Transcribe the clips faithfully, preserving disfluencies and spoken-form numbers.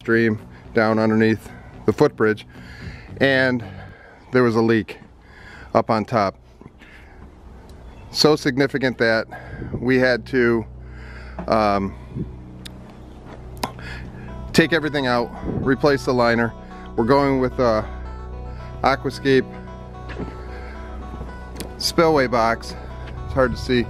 stream down underneath the footbridge, and there was a leak up on top. So significant that we had to um, take everything out, replace the liner. We're going with a Aquascape spillway box. It's hard to see.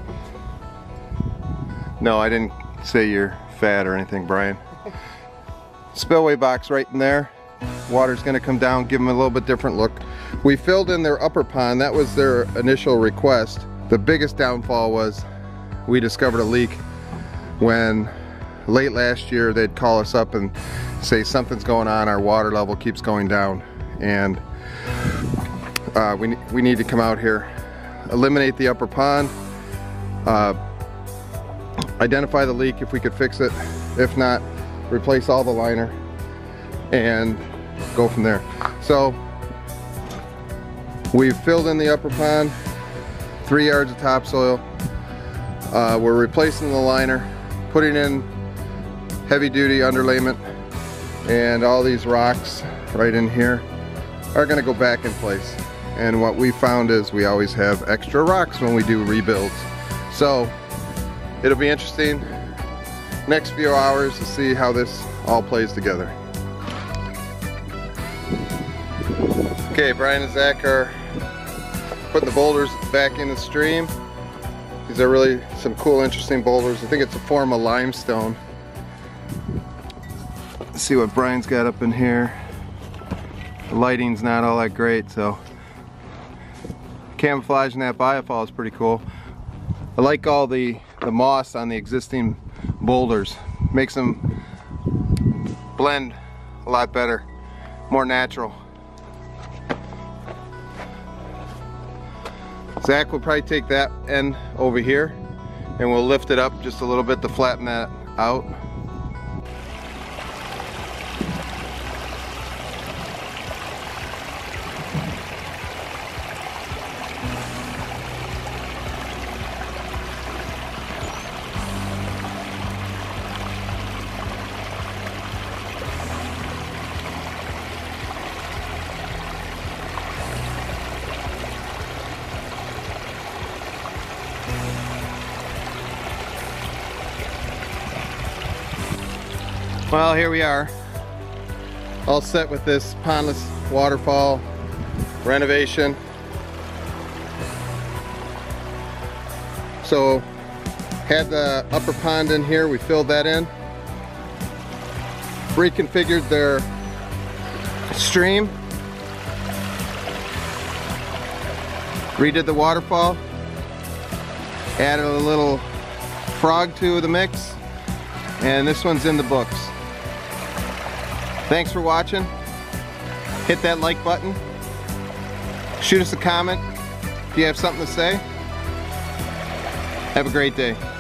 No, I didn't say you're fat or anything, Brian. Spillway box right in there. Water's gonna come down, give them a little bit different look. We filled in their upper pond. That was their initial request. The biggest downfall was we discovered a leak when late last year they'd call us up and say something's going on, our water level keeps going down, and uh, we, we need to come out here, eliminate the upper pond, uh, identify the leak if we could fix it. If not, replace all the liner and go from there. So we've filled in the upper pond, three yards of topsoil. Uh, we're replacing the liner, putting in heavy duty underlayment, and all these rocks right in here are going to go back in place. And what we found is we always have extra rocks when we do rebuilds. So it'll be interesting next few hours to see how this all plays together. Okay, Brian and Zach are putting the boulders back in the stream. These are really some cool, interesting boulders. I think it's a form of limestone. Let's see what Brian's got up in here. The lighting's not all that great, so camouflaging that biofall is pretty cool. I like all the, the moss on the existing boulders. Makes them blend a lot better, more natural. Zach will probably take that end over here and we'll lift it up just a little bit to flatten that out. Well, here we are, all set with this Pondless Waterfall renovation. So, had the upper pond in here, we filled that in, reconfigured their stream, redid the waterfall, added a little frog to the mix, and this one's in the books. Thanks for watching. Hit that like button. Shoot us a comment if you have something to say. Have a great day.